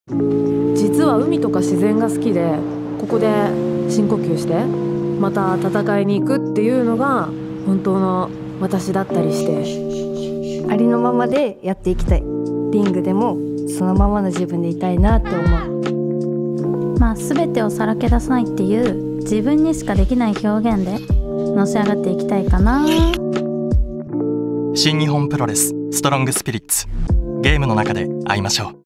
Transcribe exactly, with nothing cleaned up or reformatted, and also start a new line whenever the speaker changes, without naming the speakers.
実は海とか自然が好きで、ここで深呼吸してまた戦いに行くっていうのが本当の私だったりして、
ありのままでやっていきたい。リングでもそのままの自分でいたいなって思う。
まあ全てをさらけ出さないっていう自分にしかできない表現でのし上がっていきたいかな。
新日本プロレスストロングスピリッツ、ゲームの中で会いましょう。